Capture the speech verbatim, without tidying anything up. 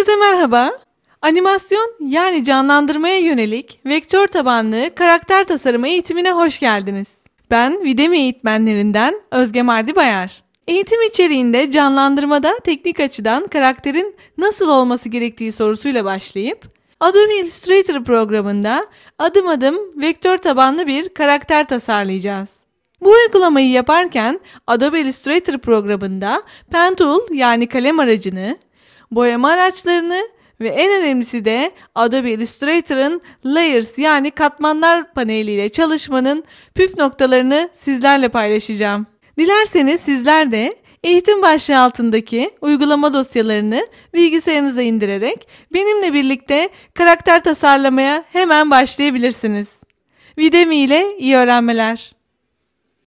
Herkese merhaba. Animasyon yani canlandırmaya yönelik vektör tabanlı karakter tasarımı eğitimine hoş geldiniz. Ben Udemy eğitmenlerinden Özge Mardi Bayar. Eğitim içeriğinde canlandırmada teknik açıdan karakterin nasıl olması gerektiği sorusuyla başlayıp Adobe Illustrator programında adım adım vektör tabanlı bir karakter tasarlayacağız. Bu uygulamayı yaparken Adobe Illustrator programında Pen Tool yani kalem aracını, boyama araçlarını ve en önemlisi de Adobe Illustrator'ın Layers yani katmanlar paneliyle çalışmanın püf noktalarını sizlerle paylaşacağım. Dilerseniz sizler de eğitim başlığı altındaki uygulama dosyalarını bilgisayarınıza indirerek benimle birlikte karakter tasarlamaya hemen başlayabilirsiniz. Udemy ile iyi öğrenmeler.